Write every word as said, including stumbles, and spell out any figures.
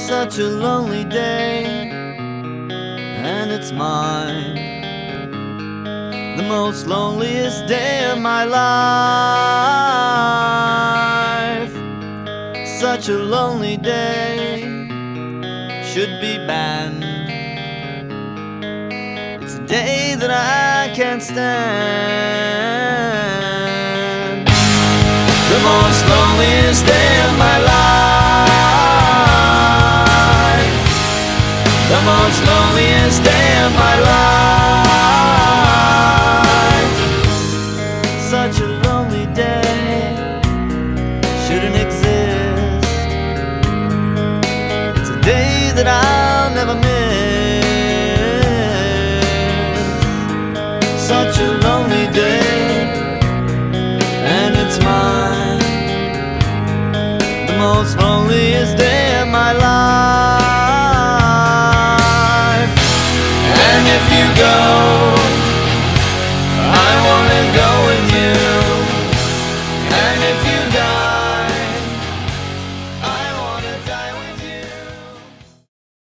such a lonely day, and it's mine, the most loneliest day of my life. Such a lonely day should be banned. It's a day that I can't stand. The most loneliest day of my life. The most loneliest day of my life. Such a lonely day shouldn't exist. It's a day that I'll never miss.